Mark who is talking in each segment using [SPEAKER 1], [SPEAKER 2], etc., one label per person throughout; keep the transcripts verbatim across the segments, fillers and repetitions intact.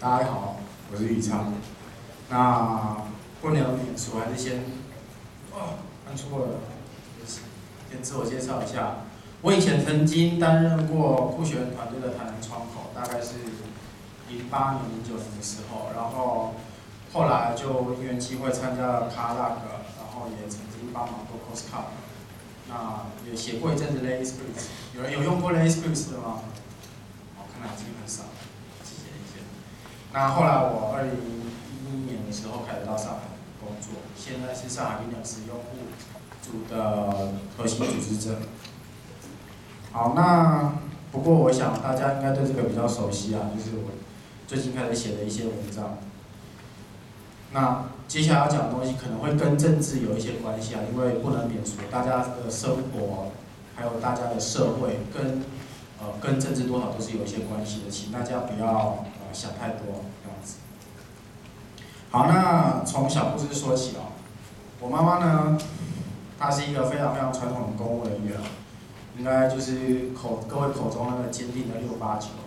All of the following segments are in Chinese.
[SPEAKER 1] 大家好，我是宇昌。那过年的免除还是先，哦，按错了，先自我介绍一下。我以前曾经担任过酷学人团队的台南窗口，大概是零八年、零九年的时候，然后后来就因缘机会参加了卡拉格，然后也曾经帮忙过 Costco， 那也写过一阵子 Lay Scripts， 有人有用过 Lay Scripts 的吗？哦，看来已经很少。那后来我二零一一年的时候开始到上海工作，现在是上海 Linux 用户组的核心组织者。好，那不过我想大家应该对这个比较熟悉啊，就是我最近开始写的一些文章。那接下来要讲的东西可能会跟政治有一些关系啊，因为不能免除大家的生活，还有大家的社会跟呃跟政治多少都是有一些关系的，请大家不要。想太多这样子。好，那从小故事说起哦。我妈妈呢，她是一个非常非常传统的公务人员，应该就是口各位口中那个坚定的六八九。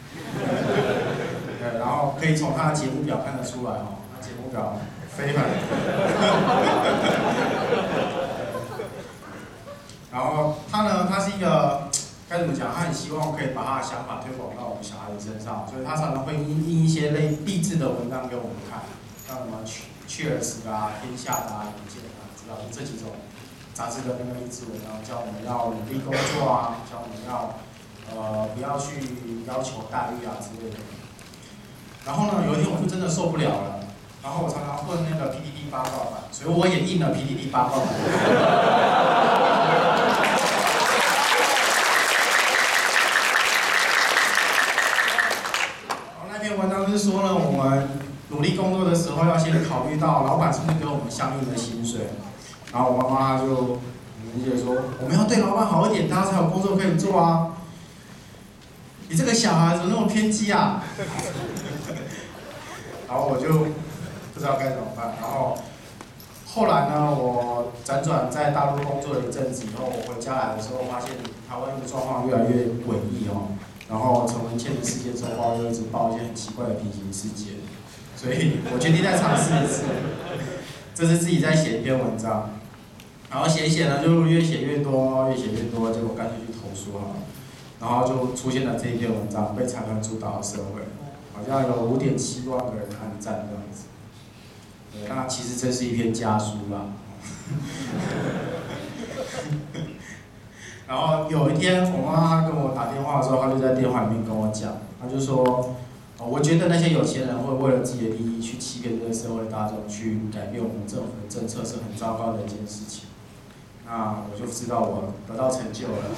[SPEAKER 1] 对，然后可以从她的节目表看得出来哦，她节目表非常。然后她呢，她是一个。该怎么讲？他很希望可以把他的想法推广到我们小孩子身上，所以他常常会印印一些类励志的文章给我们看，像什么 Cheers 啊、天下的啊、远见啊，主要是这几种杂志的那个励志文章，教我们要努力工作啊，教我们要呃不要去要求待遇啊之类的。然后呢，有一天我就真的受不了了，然后我常常混那个 P T T 八卦版，所以我也印了 P T T 八卦版。文章是说呢，我们努力工作的时候要先考虑到老板是不是给我们相应的薪水。然后我妈妈就理解说，我们要对老板好一点，大家才有工作可以做啊。你这个小孩怎么那么偏激啊？然后我就不知道该怎么办。然后后来呢，我辗转在大陆工作了一阵子以后，我回家来的时候，发现台湾的状况越来越诡异哦。然后陈文茜的世界周报又一直报一些很奇怪的平行世界，所以我决定再尝试一次。这是自己在写一篇文章，然后写一写呢，就越写越多，越写越多，结果干脆去投书好了。然后就出现了这一篇文章，被财团主导的社会，好像有五点七万个人按赞这样子。对，那其实这是一篇家书啦。然后有一天，我妈妈跟我打电话的时候，她就在电话里面跟我讲，她就说，哦，我觉得那些有钱人会为了自己的利益去欺骗这个社会大众，去改变我们政府的政策，是很糟糕的一件事情。那我就知道我得到成就了。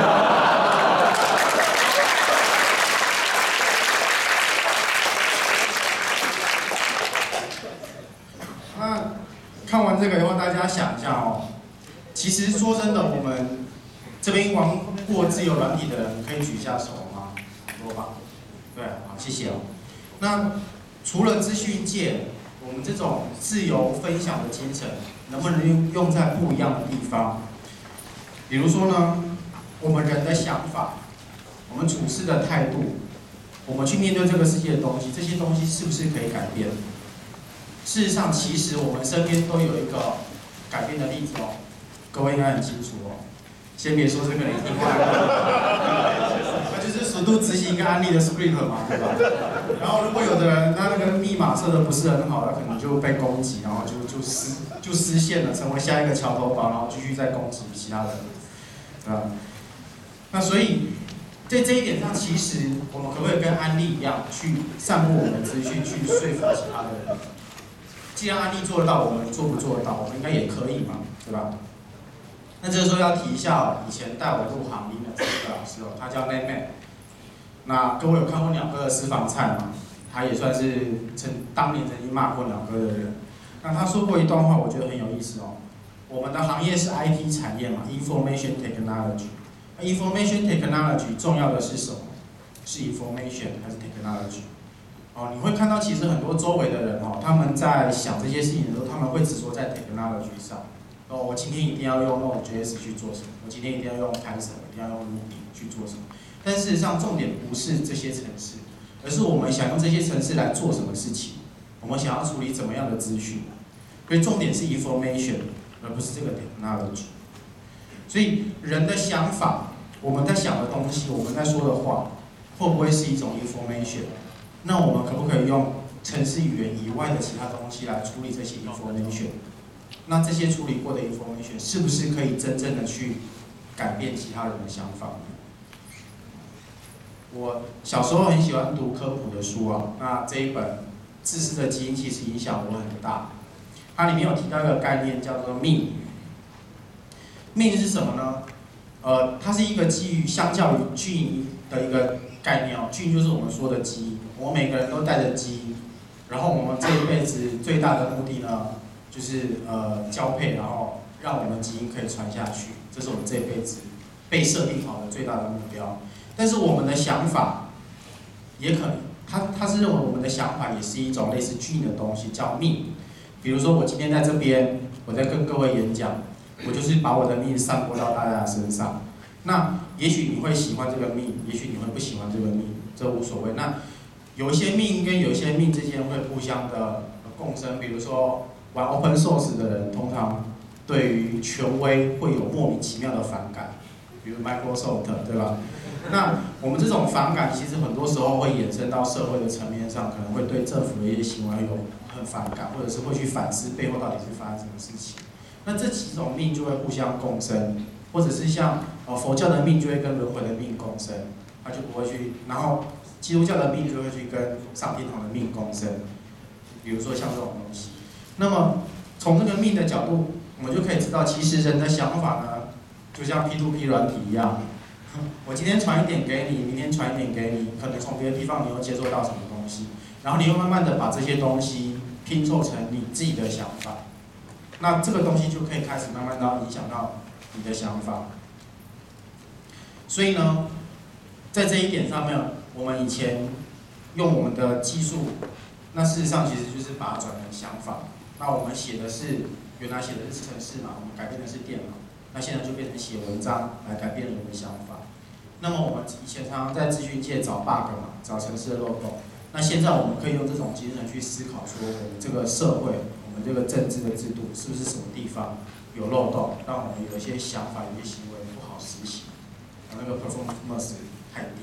[SPEAKER 1] 那看完这个以后，大家想一下哦，其实说真的，我们。这边玩过自由软体的人可以举一下手吗？很多吧？对，好，谢谢哦。那除了资讯界，我们这种自由分享的精神，能不能用用在不一样的地方？比如说呢，我们人的想法，我们处事的态度，我们去面对这个世界的东西，这些东西是不是可以改变？事实上，其实我们身边都有一个改变的例子哦，各位应该很清楚哦。先别说这个，你听过那就是熟度执行一个案例的 script 嘛，对吧？然后如果有的人他那个密码设的不是很好，他可能就被攻击，然后就就失就失陷了，成为下一个桥头堡，然后继续再攻击其他人，对吧？那所以在这一点上，其实我们可不可以跟安利一样，去散布我们的资讯，去说服其他的人？既然安利做得到，我们做不做得到？我们应该也可以嘛，对吧？那这个时候要提一下，以前带我入行林的这个老师哦，他叫妹妹。那各位有看过鸟哥的私房菜吗？他也算是曾当年曾经骂过鸟哥的人。那他说过一段话，我觉得很有意思哦。我们的行业是 I T 产业嘛 ，Information Technology。那 Information Technology 重要的是什么？是 Information 还是 Technology？ 哦，你会看到其实很多周围的人哦，他们在想这些事情的时候，他们会只说在 Technology 上。哦，我今天一定要用 Node.js 去做什么？我今天一定要用 Python， 一定要用 Ruby 去做什么？但事实上，重点不是这些程式， 而是我们想用这些程式来做什么事情，我们想要处理怎么样的资讯。所以重点是 information， 而不是这个 technology。所以人的想法，我们在想的东西，我们在说的话，会不会是一种 information？ 那我们可不可以用程式语言以外的其他东西来处理这些 information？ 那这些处理过的 information 是不是可以真正的去改变其他人的想法？我小时候很喜欢读科普的书啊，那这一本《自私的基因》其实影响我很大。它里面有提到一个概念叫做 mean。mean 是什么呢？呃，它是一个基于相较于 gene 的一个概念哦。gene 就是我们说的基因，我们每个人都带着基因，然后我们这一辈子最大的目的呢，就是呃交配，然后让我们基因可以传下去，这是我们这一辈子被设定好的最大的目标。但是我们的想法也可能，他他是认为我们的想法也是一种类似 gene 的东西，叫 mean。比如说我今天在这边，我在跟各位演讲，我就是把我的 mean 散播到大家的身上。那也许你会喜欢这个 mean， 也许你会不喜欢这个 mean， 这无所谓。那有一些 mean 跟有一些 mean 之间会互相的共生，比如说玩 open source 的人，通常对于权威会有莫名其妙的反感，比如 Microsoft， 对吧？那我们这种反感，其实很多时候会衍生到社会的层面上，可能会对政府的一些行为有很反感，或者是会去反思背后到底是发生什么事情。那这几种命就会互相共生，或者是像呃佛教的命就会跟轮回的命共生，它就不会去，然后基督教的命就会去跟上天堂的命共生，比如说像这种东西。那么从这个命的角度，我们就可以知道，其实人的想法呢，就像 P to P 软体一样。我今天传一点给你，明天传一点给你，可能从别的地方你又接收到什么东西，然后你又慢慢的把这些东西拼凑成你自己的想法，那这个东西就可以开始慢慢的影响到你的想法。所以呢，在这一点上面，我们以前用我们的技术，那事实上其实就是把它转成想法。那我们写的是原来写的是程式嘛，我们改变的是电脑。那现在就变成写文章来改变人的想法。那么我们以前常常在资讯界找 bug 嘛，找程式的漏洞。那现在我们可以用这种精神去思考，说我们这个社会，我们这个政治的制度是不是什么地方有漏洞，让我们有一些想法、有一些行为不好实行，那个 performance 太低。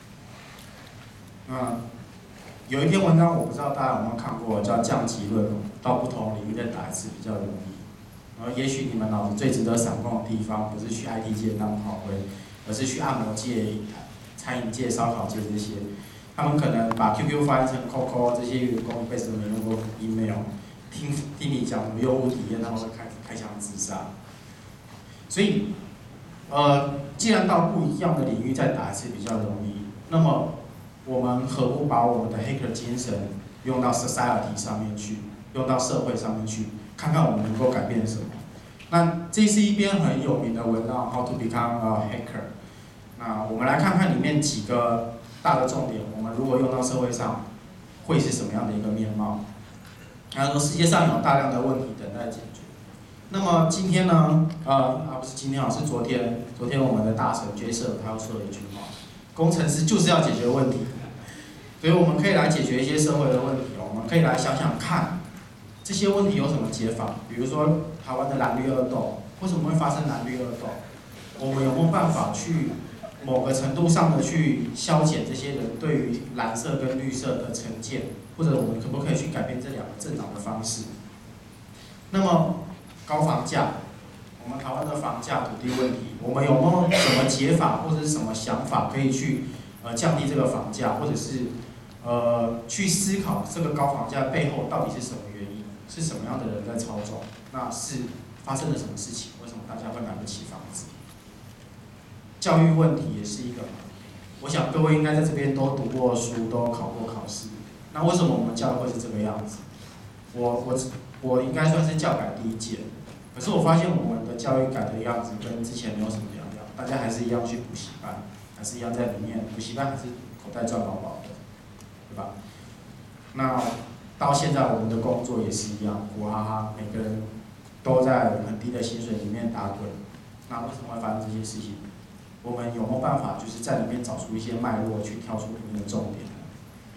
[SPEAKER 1] 那有一篇文章我不知道大家有没有看过，叫降级论，到不同领域再打一次比较容易。然后也许你们脑子最值得闪光的地方，不是去 I T 界当炮灰，而是去按摩界、餐饮界、烧烤界这些。他们可能把 Q Q 翻译成 C O C O， 这些员工一辈子都没用过 email， 听听你讲什么用户体验，他们会开开枪自杀。所以，呃，既然到不一样的领域再打一次比较容易，那么我们何不把我们的黑客精神用到 society 上面去，用到社会上面去？看看我们能够改变什么。那这是一篇很有名的文章 ，How to Become a Hacker。那我们来看看里面几个大的重点，我们如果用到社会上，会是什么样的一个面貌？他说世界上有大量的问题等待解决。那么今天呢，呃，啊不是今天啊，是昨天，昨天我们的大神 Jason 他又说了一句话：工程师就是要解决问题。所以我们可以来解决一些社会的问题哦，我们可以来想想看。这些问题有什么解法？比如说台湾的蓝绿恶斗，为什么会发生蓝绿恶斗？我们有没有办法去某个程度上的去消减这些人对于蓝色跟绿色的成见？或者我们可不可以去改变这两个政党的方式？那么高房价，我们台湾的房价、土地问题，我们有没有什么解法或者是什么想法可以去呃降低这个房价，或者是呃去思考这个高房价背后到底是什么原因？是什么样的人在操纵？那是发生了什么事情？为什么大家会买不起房子？教育问题也是一个。我想各位应该在这边都读过书，都考过考试。那为什么我们教育会是这个样子？我我我应该算是教改第一届，可是我发现我们的教育改的样子跟之前没有什么两样，大家还是一样去补习班，还是一样在里面，补习班还是口袋赚饱饱的，对吧？那到现在我们的工作也是一样，苦哈哈，每个人都在很低的薪水里面打滚。那为什么会发生这些事情？我们有没有办法就是在里面找出一些脉络，去挑出里面的重点？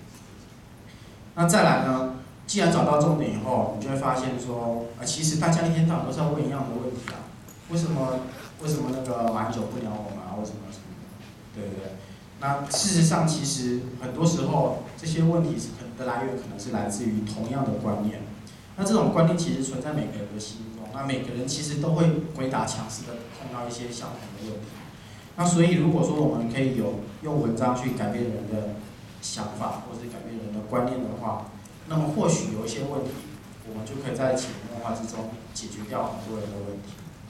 [SPEAKER 1] 那再来呢，既然找到重点以后，你就会发现说，啊，其实大家一天到晚都是要问一样的问题啊，为什么为什么那个马英九不鸟我们啊？为什么什么的，对不对？那事实上，其实很多时候这些问题是可能的来源可能是来自于同样的观念。那这种观念其实存在每个人的心中，那每个人其实都会鬼打墙似的碰到一些相同的问题。那所以如果说我们可以有用文章去改变人的想法，或是改变人的观念的话，那么或许有一些问题，我们就可以在潜移默化之中解决掉很多人的问题。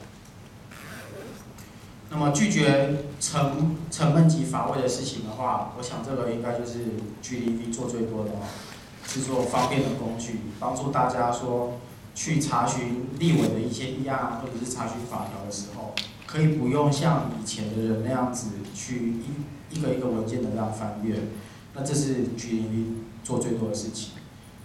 [SPEAKER 1] 那么拒绝沉沉闷及乏味的事情的话，我想这个应该就是 G D V 做最多的哦，制作方便的工具，帮助大家说去查询立委的一些议案，或者是查询法条的时候，可以不用像以前的人那样子去一一个一个文件的这样翻阅。那这是 G D V 做最多的事情。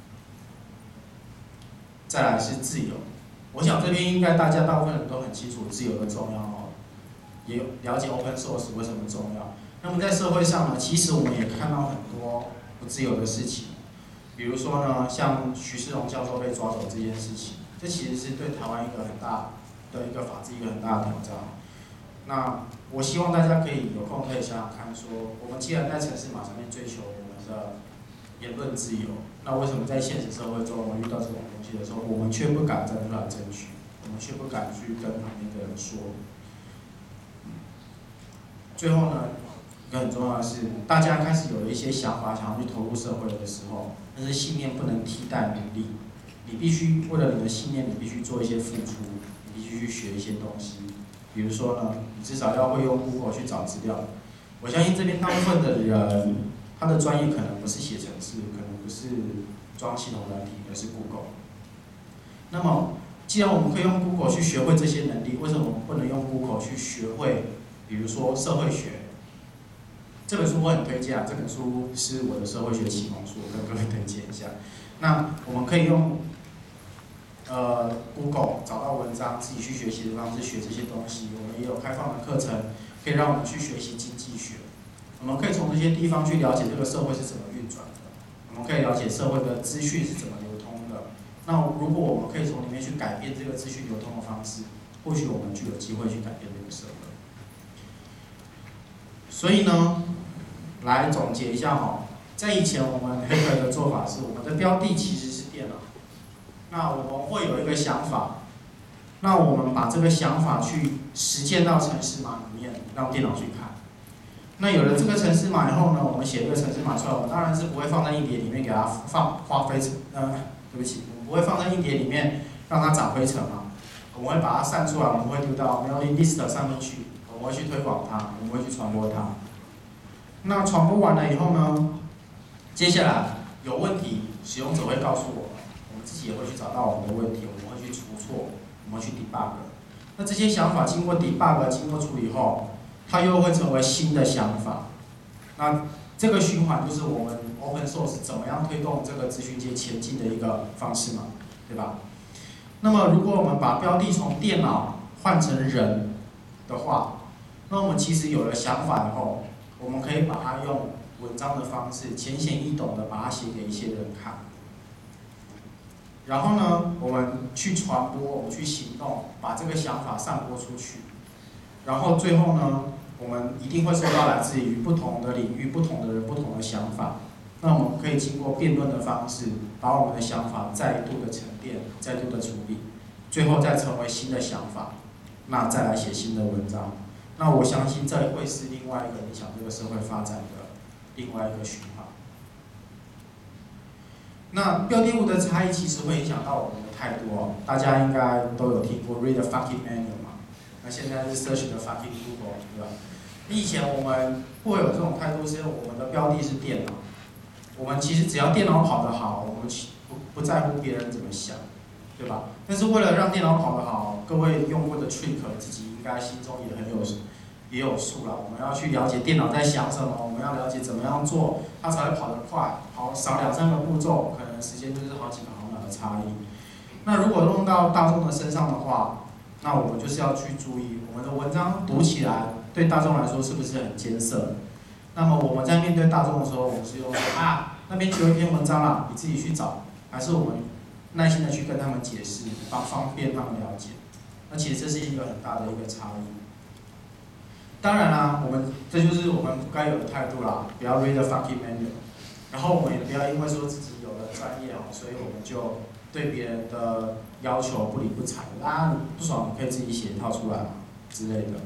[SPEAKER 1] 再来是自由，我想这边应该大家大部分人都很清楚自由的重要哦。也了解 open source 为什么重要。那么在社会上呢，其实我们也看到很多不自由的事情，比如说呢，像徐世荣教授被抓走这件事情，这其实是对台湾一个很大的一个法治一个很大的挑战。那我希望大家可以有空可以想想看说，我们既然在城市码上面追求我们的言论自由，那为什么在现实社会中我们遇到这种东西的时候，我们却不敢站出来争取，我们却不敢去跟旁边的人说？最后呢，一个很重要的是，大家开始有了一些想法，想要去投入社会的时候，但是信念不能替代努力。你必须为了你的信念，你必须做一些付出，你必须去学一些东西。比如说呢，你至少要会用 Google 去找资料。我相信这边大部分的人，他的专业可能不是写程式，可能不是装系统软体，而是 Google。那么，既然我们可以用 Google 去学会这些能力，为什么我们不能用 Google 去学会？比如说社会学，这本书我很推荐啊，这本书是我的社会学启蒙书，我跟各位推荐一下。那我们可以用呃 Google 找到文章，自己去学习的方式学这些东西。我们也有开放的课程，可以让我们去学习经济学。我们可以从这些地方去了解这个社会是怎么运转的，我们可以了解社会的资讯是怎么流通的。那如果我们可以从里面去改变这个资讯流通的方式，或许我们就有机会去改变这个社会。所以呢，来总结一下哈，在以前我们黑客的做法是，我们的标的其实是电脑，那我们会有一个想法，那我们把这个想法去实践到程式码里面，让电脑去看。那有了这个程式码以后呢，我们写这个程式码出来，我们当然是不会放在硬碟里面给它放花灰尘，呃，对不起，我们不会放在硬碟里面让它长灰尘嘛，我们会把它散出来，我们会丢到 mailing list 上面去。我们会去推广它，我们会去传播它。那传播完了以后呢，接下来有问题，使用者会告诉我们，我们自己也会去找到我们的问题，我们会去除错，我们会去 debug。那这些想法经过 debug、经过处理后，它又会成为新的想法。那这个循环就是我们 open source 怎么样推动这个资讯界前进的一个方式嘛，对吧？那么如果我们把标的从电脑换成人的话，那我们其实有了想法以后，我们可以把它用文章的方式，浅显易懂的把它写给一些人看。然后呢，我们去传播，我们去行动，把这个想法散播出去。然后最后呢，我们一定会收到来自于不同的领域、不同的人、不同的想法。那我们可以经过辩论的方式，把我们的想法再度的沉淀、再度的处理，最后再成为新的想法，那再来写新的文章。那我相信这会是另外一个影响这个社会发展的另外一个循环。那标的物的差异其实会影响到我们的态度哦，大家应该都有听过 read the fucking manual 嘛，那现在是 search the fucking Google， 对吧？以前我们会有这种态度，是因为我们的标的是电脑，我们其实只要电脑跑得好，我们不不在乎别人怎么想，对吧？但是为了让电脑跑得好，各位用过的 trick 自己应该心中也很有也有数了。我们要去了解电脑在想什么，我们要了解怎么样做，它才会跑得快，跑少两三个步骤，可能时间就是好几个毫秒的差异。那如果用到大众的身上的话，那我们就是要去注意，我们的文章读起来对大众来说是不是很艰涩？那么我们在面对大众的时候，我们是用啊那边只有一篇文章啦，你自己去找，还是我们耐心的去跟他们解释，方方便他们了解。那其实这是一个很大的一个差异。当然啦，我们这就是我们该有的态度啦，不要 read the fucking manual。然后我们也不要因为说自己有了专业哦，所以我们就对别人的要求不理不睬。啊，你不爽你可以自己写一套出来嘛之类的。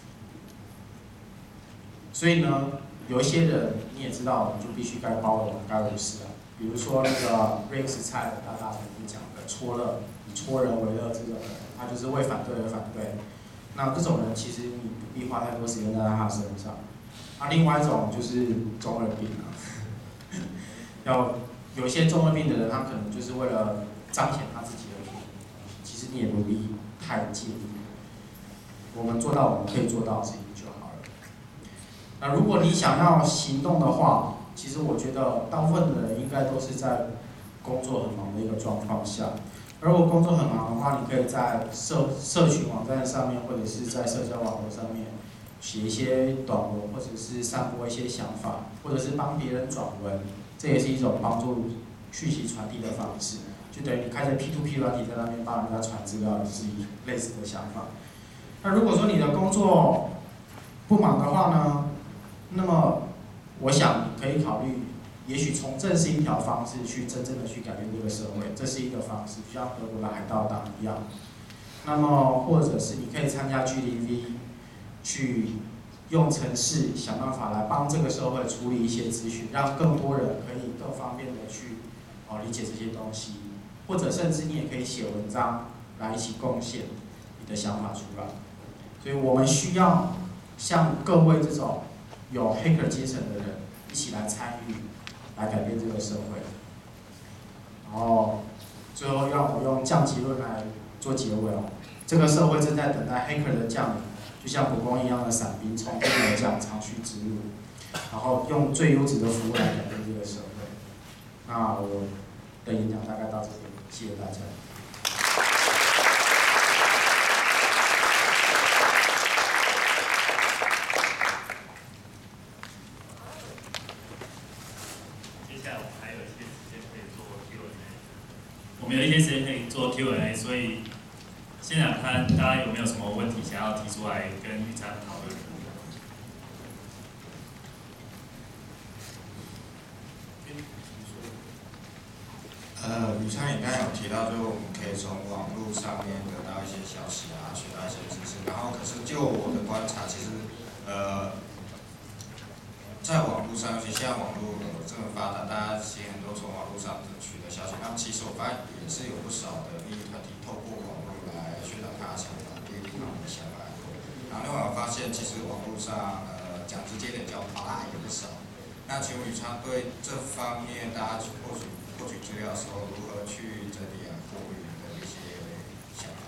[SPEAKER 1] 所以呢，有一些人你也知道，你就必须该包容，该无视啊。比如说那个 Rex 蔡大大曾经讲的戳乐，以戳人为乐这种人，他就是为反对而反对。那这种人其实你不必花太多时间在他身上。啊，另外一种就是中二病啊，要有一些中二病的人，他可能就是为了彰显他自己的利益，其实你也不必太介意。我们做到我们可以做到的事情就好了。那如果你想要行动的话，其实我觉得大部分的人应该都是在工作很忙的一个状况下。如果工作很忙的话，你可以在社社群网站上面，或者是在社交网络上面写一些短文，或者是散播一些想法，或者是帮别人转文，这也是一种帮助讯息传递的方式。就等于你开着 P to P 软体在那边帮人家传资料，是类似的想法。那如果说你的工作不忙的话呢，那么我想你可以考虑。也许从政是一条方式去真正的去改变这个社会，这是一个方式，就像德国的海盗党一样。那么，或者是你可以参加 G D V， 去用程式想办法来帮这个社会处理一些资讯，让更多人可以更方便的去哦理解这些东西，或者甚至你也可以写文章来一起贡献你的想法出来。所以我们需要像各位这种有黑客精神的人一起来参与。来改变这个社会，然后最后让我用降级论来做结尾哦。这个社会正在等待黑客的降临，就像蒲公英一样的伞兵从天而降，长驱直入，然后用最优质的服务来改变这个社会。那我的演讲大概到这边，谢谢大家。
[SPEAKER 2] 我们有一些时间可以做 Q and A， 所以现场看大家有没有什么问题想要提出来跟宇灿讨论。
[SPEAKER 3] 呃，宇灿也刚才有提到，就是我们可以从网络上面得到一些消息啊，学到一些知识。然后，可是就我的观察，其实呃，在网络上，尤其现在网络这么发达，大家其实很多从网络上取得消息。那么其实我发现也是有不少的利益团体透过网络来宣导他的想法，对立他们的想法。然后另外我发现，其实网络上呃讲直接点叫拔也不少。那请问宇昌对这方面，大家获取获取资料的时候，如何去整理啊过滤的一些想法？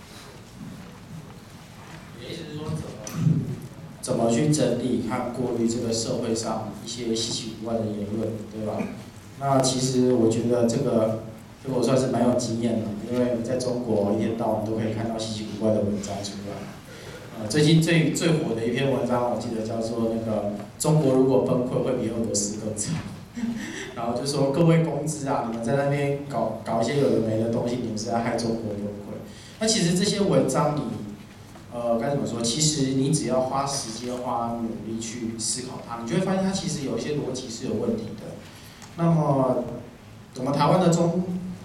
[SPEAKER 1] 你的意思是说怎么怎么去整理和过滤这个社会上一些稀奇古怪的言论，对吧？那其实我觉得这个，这个我算是蛮有经验的，因为在中国一天到晚都可以看到稀奇古怪的文章出来。呃，最近最最火的一篇文章，我记得叫做那个中国如果崩溃会比俄罗斯更惨。然后就说各位公知啊，你们在那边搞搞一些有的没的东西，你们是在害中国崩溃。那其实这些文章你，呃，该怎么说？其实你只要花时间、花努力去思考它，你就会发现它其实有一些逻辑是有问题的。那么，我们台湾的中，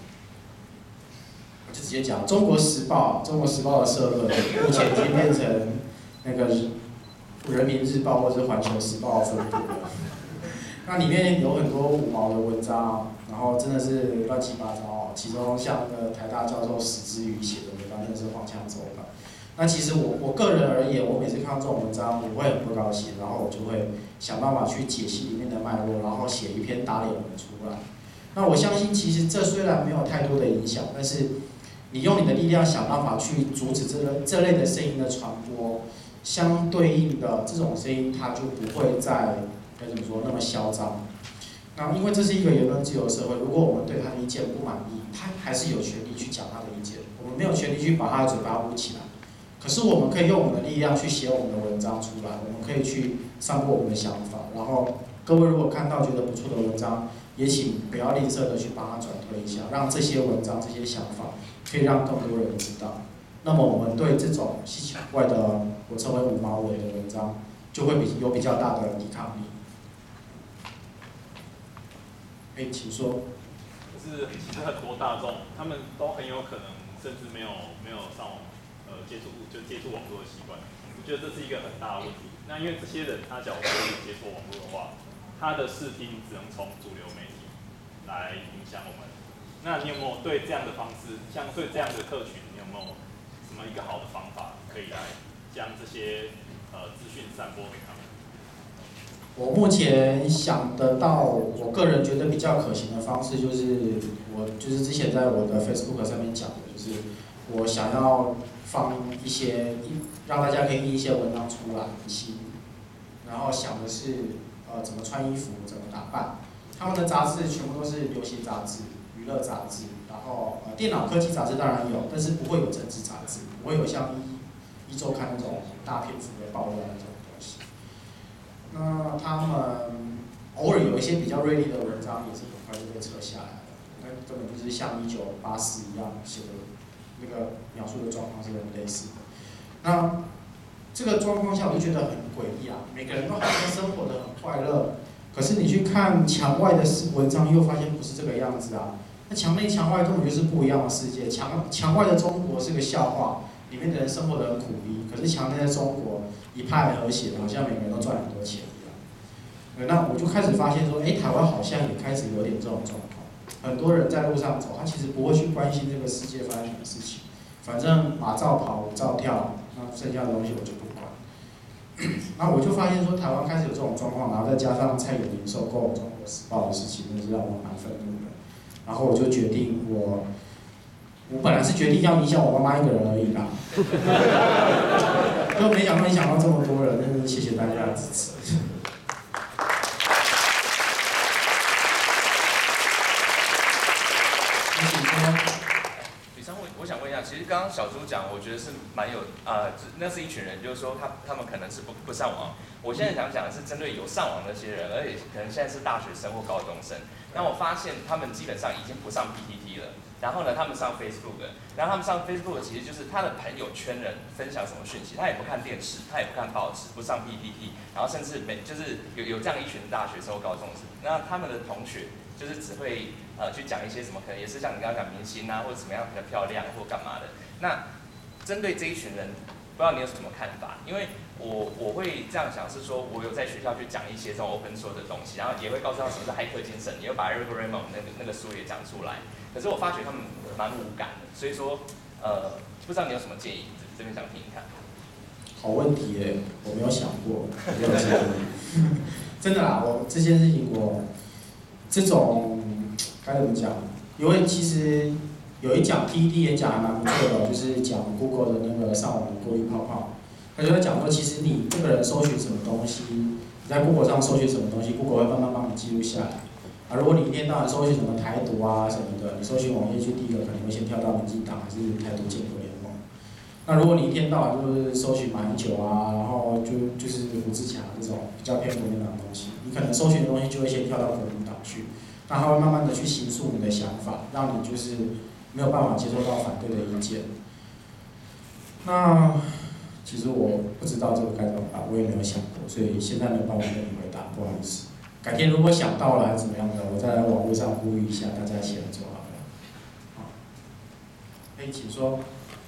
[SPEAKER 1] 我就直接讲，《中国时报》，《中国时报》的社论目前已经变成那个《人民日报》或者《环球时报》分部了。那里面有很多五毛的文章，然后真的是乱七八糟。其中像那个台大教授史之宇写的文章，真的是荒腔走板。那其实我我个人而言，我每次看到这种文章，我会很不高兴，然后我就会想办法去解析里面的脉络，然后写一篇打脸文出来。那我相信，其实这虽然没有太多的影响，但是你用你的力量想办法去阻止这个这类的声音的传播，相对应的这种声音，它就不会再该怎么说那么嚣张。那因为这是一个言论自由社会，如果我们对他的意见不满意，他还是有权利去讲他的意见，我们没有权利去把他的嘴巴捂起来。可是我们可以用我们的力量去写我们的文章出来，我们可以去散播我们的想法。然后各位如果看到觉得不错的文章， 也请不要吝啬的去帮他转推一下，让这些文章、这些想法可以让更多人知道。那么我们对这种稀奇古怪的，我称为五毛尾的文章，就会比有比较大的抵抗力。哎，请说。
[SPEAKER 4] 就是其实很多大众，他们都很有可能甚至没有没有上网呃接触就接触网络的习惯。我觉得这是一个很大的问题。那因为这些人他假如不会接触网络的话，他的视听只能从主流媒体来影响我们。那你有没有对这样的方式，像对这样的客群，你有没有什么一个好的方法可以来将这些呃资讯散播给他们？
[SPEAKER 1] 我目前想得到，我个人觉得比较可行的方式，就是我就是之前在我的 Facebook 上面讲的，就是我想要放一些让大家可以印一些文章出来，一起，然后想的是呃怎么穿衣服，怎么打扮。他们的杂志全部都是流行杂志、娱乐杂志，然后呃电脑科技杂志当然有，但是不会有政治杂志，不会有像一一周刊那种大篇幅的爆料那种东西。那他们偶尔有一些比较锐利的文章，也是很快就被撤下来了。那根本就是像一九八四一样写的，那个描述的状况是很类似的。那这个状况下，我就觉得很诡异啊！每个人都好像生活得很快乐，可是你去看墙外的文章，又发现不是这个样子啊。那墙内墙外根本就是不一样的世界。墙墙外的中国是个笑话，里面的人生活得很苦逼，可是墙内的中国一派和谐，好像每个人都赚很多钱一样。对，那我就开始发现说，哎，台湾好像也开始有点这种状况。很多人在路上走，他其实不会去关心这个世界发生什么事情，反正马照跑，舞照跳，那剩下的东西我就不管。那我就发现说，台湾开始有这种状况，然后再加上蔡衍明收购《中国时报》的事情，真是让我蛮愤怒的。然后我就决定我。我本来是决定要影响我妈妈一个人而已啦，就没想到影响到这么多人，真是谢谢大家的支持。
[SPEAKER 5] 吕商，我我想问一下，其实刚刚小朱讲，我觉得是蛮有啊、呃，那是一群人，就是说他他们可能是不不上网。我现在想讲的是针对有上网的那些人，而且可能现在是大学生或高中生。那我发现他们基本上已经不上 P T T 了。然后呢，他们上 Facebook， 然后他们上 Facebook 其实就是他的朋友圈人分享什么讯息，他也不看电视，他也不看报纸，不上 P T T， 然后甚至每就是有有这样一群大学生或高中生，那他们的同学就是只会呃去讲一些什么，可能也是像你刚刚讲明星啊，或者怎么样比较漂亮或干嘛的。那针对这一群人，不知道你有什么看法？因为我我会这样想是说，我有在学校去讲一些这种 open source 的东西，然后也会告诉他什么是骇客精神，也会把 Eric Raymond 那个那个书也讲出来。可是我发觉他们蛮无感的，所以说，呃，不知道你有什么建议，这边想听听看。
[SPEAKER 1] 好问题耶，我没有想过，没有想过。真的啦，我这件事情我这种该怎么讲？因为其实有一讲 T E D 演讲还蛮不错的，就是讲 Google 的那个上网的过滤泡泡。他就在讲说，其实你这个人搜寻什么东西，你在 Google 上搜寻什么东西 ，Google 会慢慢帮你记录下来。啊，如果你一天到晚搜寻什么台独啊什么的，你搜寻网页去第一个可能会先跳到民进党还是台独建国联盟。那如果你一天到晚就是搜寻马英九啊，然后就就是胡志强这种比较偏国民党的东西，你可能搜寻的东西就会先跳到国民党去，那他会慢慢的去形塑你的想法，让你就是没有办法接受到反对的意见。那其实我不知道这个该怎么办，我也没有想过，所以现在没有办法跟你回答，不好意思。改天如果想到了还是怎么样的，我再来网络上呼吁一下，大家一起来做好了。好，可以请说。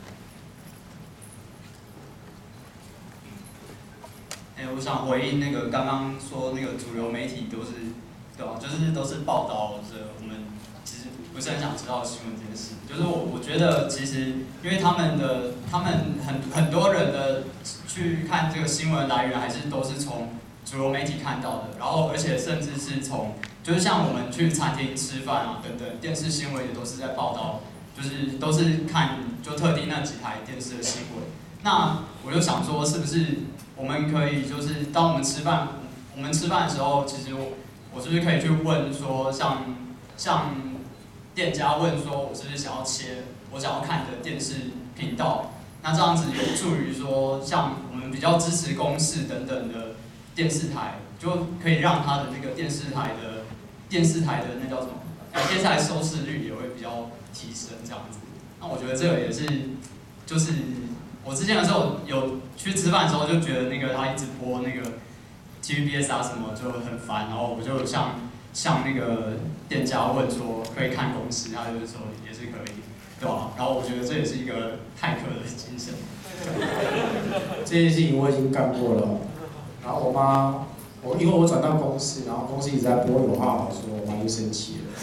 [SPEAKER 6] 哎、欸，我想回应那个刚刚说那个主流媒体都是，对吧？就是都是报道着我们其实不是很想知道新闻这件事。就是我我觉得其实因为他们的他们很很多人的去看这个新闻来源还是都是从主流媒体看到的，然后而且甚至是从就是像我们去餐厅吃饭啊等等，电视新闻也都是在报道，就是都是看就特定那几台电视的新闻。那我就想说，是不是我们可以就是当我们吃饭，我们吃饭的时候，其实我我是不是可以去问说，像像店家问说，我是不是想要切我想要看的电视频道？那这样子有助于说，像我们比较支持公视等等的电视台，就可以让它的那个电视台的电视台的那叫什么？电视台收视率也会比较提升这样子。那我觉得这个也是，就是我之前的时候有去吃饭的时候就觉得那个他一直播那个 T V B S 啊什么就很烦，然后我就向向那个店家问说可以看公司，他就是说也是可以，对吧？然后我觉得这也是一个骇客的精神。
[SPEAKER 1] 这件事情我已经干过了，然后我妈。我因为我转到公司，然后公司一直在播有话好说，我妈就生气了。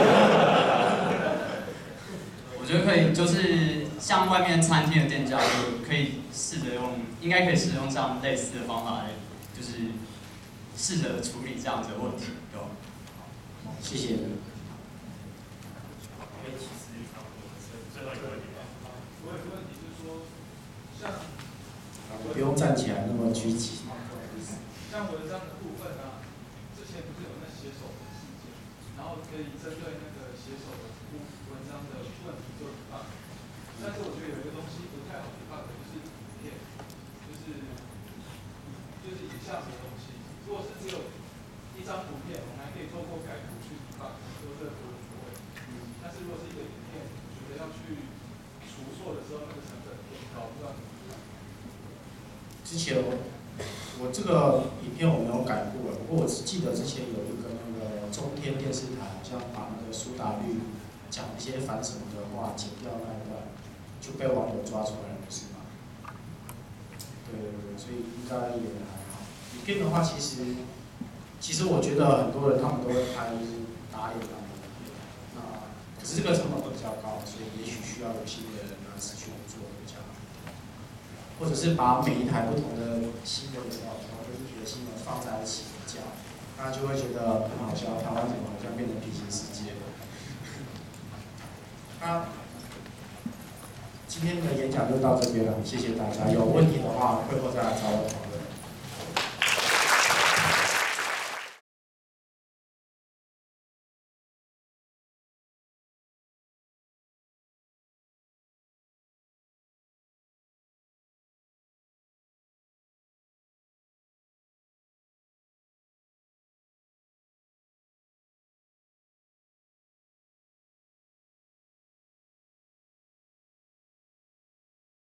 [SPEAKER 6] 我觉得可以，就是像外面餐厅的店家，就可以试着用，应该可以试着用像类似的方法来，就是试着处理这样子的问题，对吧？
[SPEAKER 1] 谢谢。
[SPEAKER 2] 其实差不多是最后一个问题吧。
[SPEAKER 7] 我有个问题就是说，像
[SPEAKER 1] 不用站起来那么拘谨。
[SPEAKER 7] 像文章的部分啊，之前不是有那写手的事件，然后可以针对那个写手的文章的问题做批判。但是我觉得有一个东西不太好批判的，就是影片，就是就是影像的东西。如果是只有一张图片，我们还可以透过改图去批判，说这个图不会。但是如果是一个影片，我觉得要去除错的时候，那个成本偏高，不知道怎么办。
[SPEAKER 1] 之前我。我这个影片我没有改过，不过我只记得之前有一个那个中天电视台，好像把那个苏打绿讲一些反什么的话剪掉那一段，就被网友抓出来了，不是吗？对对对，所以应该也还好。影片的话，其实其实我觉得很多人他们都会拍就是打脸啊，那可是这个成本会比较高，所以也许需要有新的人拿持续做比较好。或者是把每一台不同的新闻的然后跟别的新闻放在一起比较，大家就会觉得很好笑，台湾怎么好像变成平行世界了？那今天的演讲就到这边了，谢谢大家。有问题的话，会后再来找我讨论。